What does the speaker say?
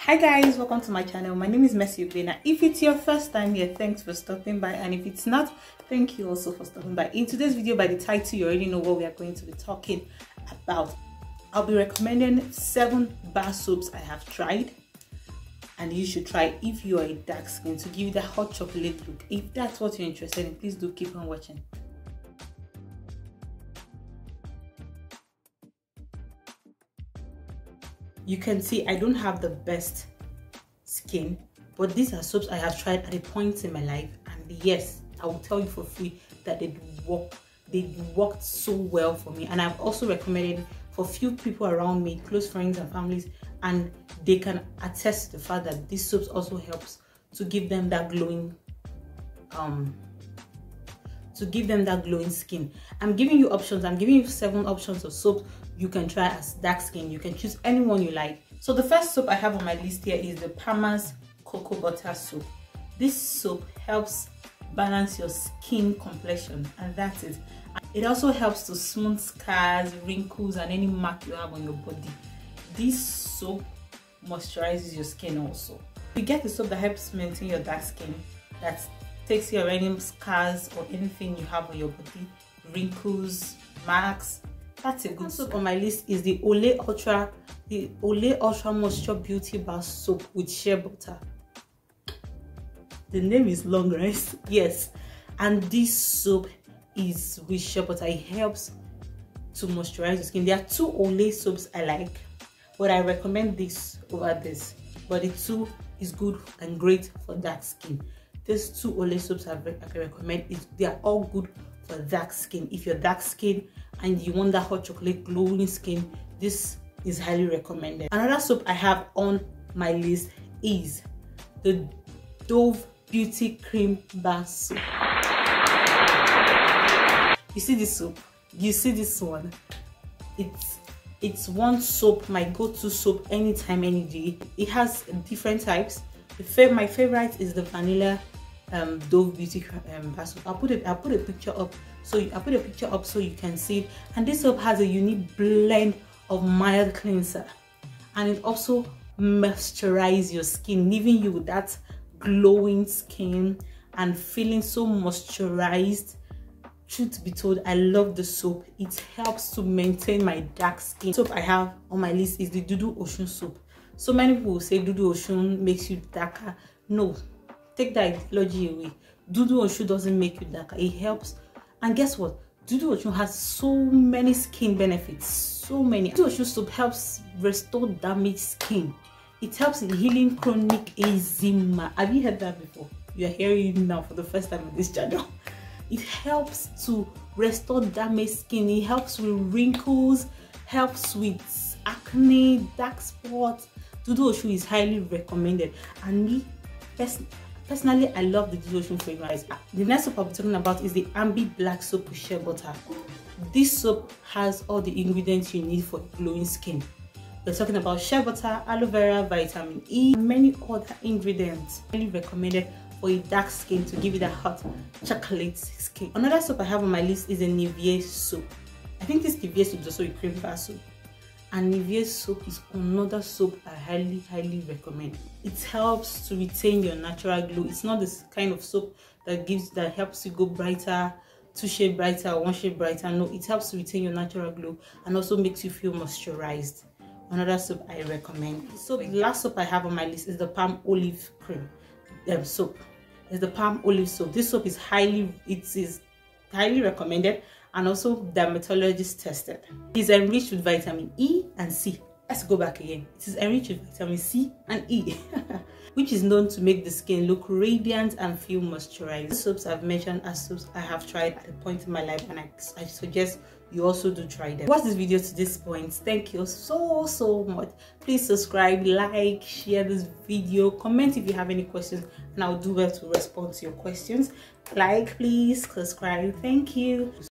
Hi guys, welcome to my channel. My name is Mercy Obena. If it's your first time here, thanks for stopping by, and if it's not, thank you also for stopping by. In today's video, by the title, you already know what we are going to be talking about. I'll be recommending 7 bar soaps I have tried and you should try if you are a dark skin, to give you that hot chocolate look. If that's what you're interested in, please do keep on watching. You can see I don't have the best skin, but these are soaps I have tried at a point in my life, and yes, I will tell you for free that they work. They worked so well for me, and I've also recommended for few people around me, close friends and families, and they can attest to the fact that these soaps also helps to give them that glowing skin. I'm giving you options. I'm giving you 7 options of soap you can try as dark skin. You can choose any one you like. So the first soap I have on my list here is the Palmer's Cocoa Butter Soap. This soap helps balance your skin complexion, and that's it. It also helps to smooth scars, wrinkles, and any mark you have on your body. This soap moisturizes your skin also. You get the soap that helps maintain your dark skin, that takes care of any scars or anything you have on your body, wrinkles, marks. That's a good soap. On my list is the Olay Ultra Moisture Beauty Bar Soap with shea butter. The name is long, right? Yes. And this soap is with shea butter. It helps to moisturize the skin. There are 2 Olay soaps I like, but I recommend this over this. But the 2 is good and great for dark skin. These 2 Olay soaps I can recommend. They are all good for dark skin. If you're dark skin and you want that hot chocolate glowing skin, this is highly recommended. Another soap I have on my list is the Dove Beauty Cream Bar Soap. You see this soap? You see this one? It's one soap, my go-to soap anytime, any day. It has different types. My favorite is the vanilla Dove Beauty Bar Soap. I'll put a picture up so you can see it. And this soap has a unique blend of mild cleanser, and it also moisturizes your skin, leaving you with that glowing skin and feeling so moisturized. Truth be told, I love the soap. It helps to maintain my dark skin. Soap I have on my list is the Dudu Osun soap. So many people will say Dudu Osun makes you darker. No, take that ideology away. Dudu Osun doesn't make you darker. It helps. And guess what? Dudu Osun has so many skin benefits. So many. Dudu Osun soap helps restore damaged skin. It helps in healing chronic eczema. Have you heard that before? You're hearing it now for the first time on this channel. It helps to restore damaged skin. It helps with wrinkles, helps with acne, dark spots. Dudu Osun is highly recommended. And me, personally, I love the Dudu Osun fragrance. The next soap I'll be talking about is the Ambi Black Soap with shea butter. This soap has all the ingredients you need for glowing skin. We're talking about shea butter, aloe vera, vitamin E, and many other ingredients. Highly recommended for a dark skin, to give you that hot chocolate skin. Another soap I have on my list is a Nivea soap. I think this Nivea soap is also a cream bar soap. And Nivea soap is another soap I highly recommend. It helps to retain your natural glow. It's not this kind of soap that helps you go brighter, 2 shades brighter, 1 shade brighter. No, it helps to retain your natural glow and also makes you feel moisturized. Another soap I recommend. So the last soap I have on my list is the Palm Olive Cream soap. It's the Palm Olive soap. This soap is highly recommended and also dermatologist tested. It is enriched with vitamin E and C. Let's go back again. It is enriched with vitamin C and E, which is known to make the skin look radiant and feel moisturized. The soaps I've mentioned are soaps I have tried at a point in my life, and I suggest you also do try them. Watch this video to this point. Thank you so much. Please subscribe, like, share this video, comment if you have any questions, and I'll do well to respond to your questions. Like, please subscribe. Thank you.